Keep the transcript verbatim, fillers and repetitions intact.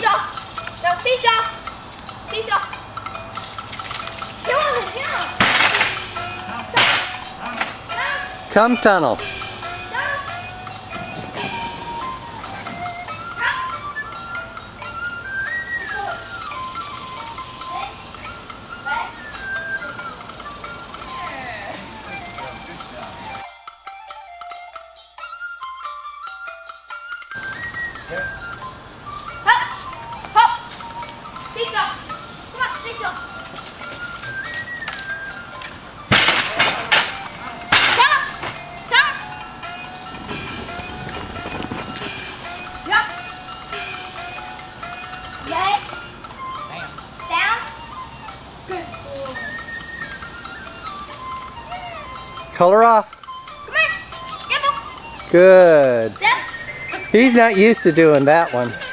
seesaw. No, seesaw. Seesaw. Come on, come on. Come tunnel. Hop, hop. Seesaw. Come on, seesaw. Down, down. Yup. Leg. Down. Good boy. Color off. Come here. Gimble. Good. Down. He's not used to doing that one.